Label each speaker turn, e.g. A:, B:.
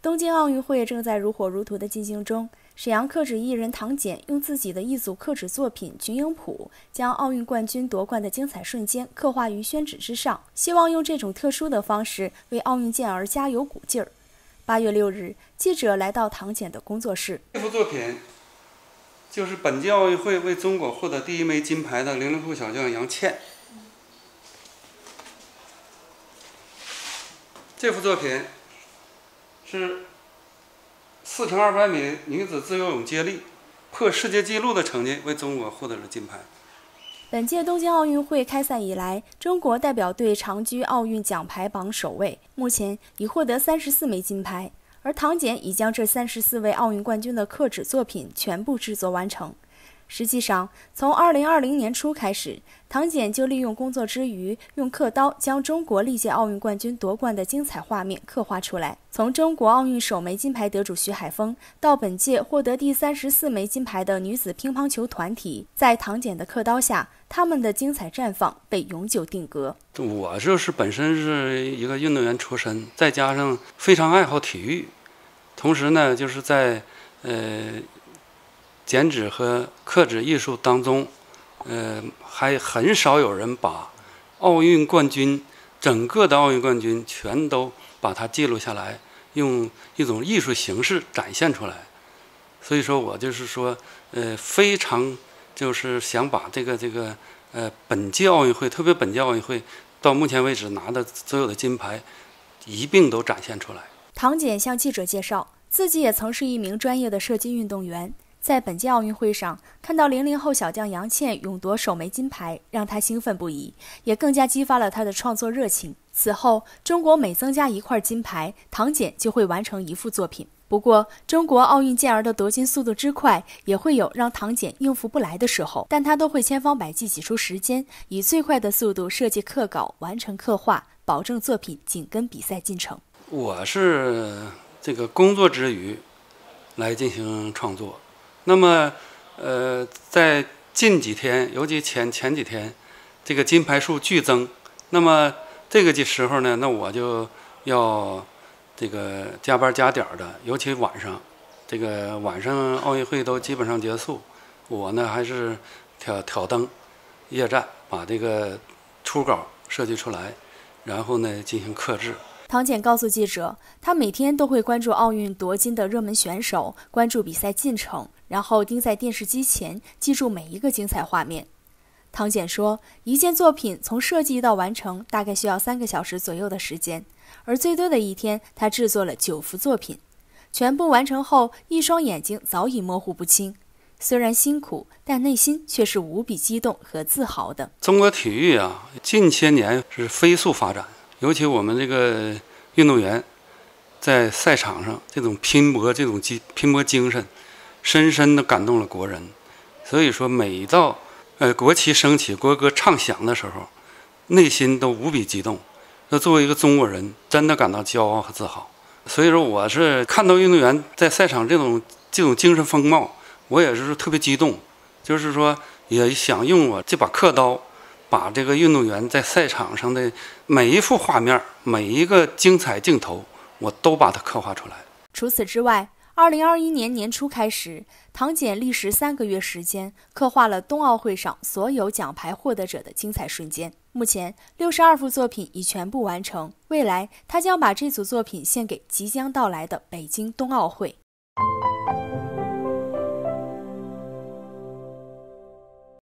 A: 东京奥运会正在如火如荼的进行中。沈阳刻纸艺人唐简用自己的一组刻纸作品《群英谱》，将奥运冠军夺冠的精彩瞬间刻画于宣纸之上，希望用这种特殊的方式为奥运健儿加油鼓劲儿。8月6日，记者来到唐简的工作室。
B: 这幅作品就是本届奥运会为中国获得第1枚金牌的00后小将杨倩。这幅作品是4×200米女子自由泳接力破世界纪录的成绩，为中国获得了金牌。
A: 本届东京奥运会开赛以来，中国代表队长居奥运奖牌榜首位，目前已获得34枚金牌。而唐简已将这34位奥运冠军的刻纸作品全部制作完成。实际上，从2020年初开始，唐简就利用工作之余，用刻刀将中国历届奥运冠军夺冠的精彩画面刻画出来。从中国奥运首枚金牌得主徐海峰，到本届获得第34枚金牌的女子乒乓球团体，在唐简的刻刀下，他们的精彩绽放被永久定格。
B: 我就是本身是一个运动员出身，再加上非常爱好体育，同时呢，就是在剪纸和刻纸艺术当中，还很少有人把奥运冠军，整个的奥运冠军全都把它记录下来，用一种艺术形式展现出来。所以说我就是说，非常就是想把本届奥运会，特别本届奥运会到目前为止拿的所有的金牌一并都展现出来。
A: 唐简向记者介绍，自己也曾是一名专业的射击运动员。在本届奥运会上，看到00后小将杨倩勇夺首枚金牌，让他兴奋不已，也更加激发了他的创作热情。此后，中国每增加1块金牌，唐简就会完成1幅作品。不过，中国奥运健儿的夺金速度之快，也会有让唐简应付不来的时候，但他都会千方百计挤出时间，以最快的速度设计刻稿，完成刻画，保证作品紧跟比赛进程。
B: 我是这个工作之余来进行创作。那么，在近几天，尤其前几天，这个金牌数剧增。那么这个时候呢，那我就要这个加班加点的，尤其晚上，这个晚上奥运会都基本上结束，我呢还是挑灯夜战，把这个初稿设计出来，然后呢进行刻制。
A: 唐简告诉记者，他每天都会关注奥运夺金的热门选手，关注比赛进程，然后盯在电视机前，记住每一个精彩画面。唐简说，一件作品从设计到完成大概需要3个小时左右的时间，而最多的一天，他制作了9幅作品。全部完成后，一双眼睛早已模糊不清。虽然辛苦，但内心却是无比激动和自豪的。
B: 中国体育啊，近些年是飞速发展。尤其我们这个运动员在赛场上这种拼搏精神，深深地感动了国人。所以说，每到国旗升起、国歌唱响的时候，内心都无比激动。那作为一个中国人，真的感到骄傲和自豪。所以说，我是看到运动员在赛场这种精神风貌，我也是特别激动。就是说，也想用我这把刻刀，把这个运动员在赛场上的每一幅画面、每一个精彩镜头，我都把它刻画出来。
A: 除此之外，2021年年初开始，唐简历时3个月时间，刻画了冬奥会上所有奖牌获得者的精彩瞬间。目前62幅作品已全部完成，未来他将把这组作品献给即将到来的北京冬奥会。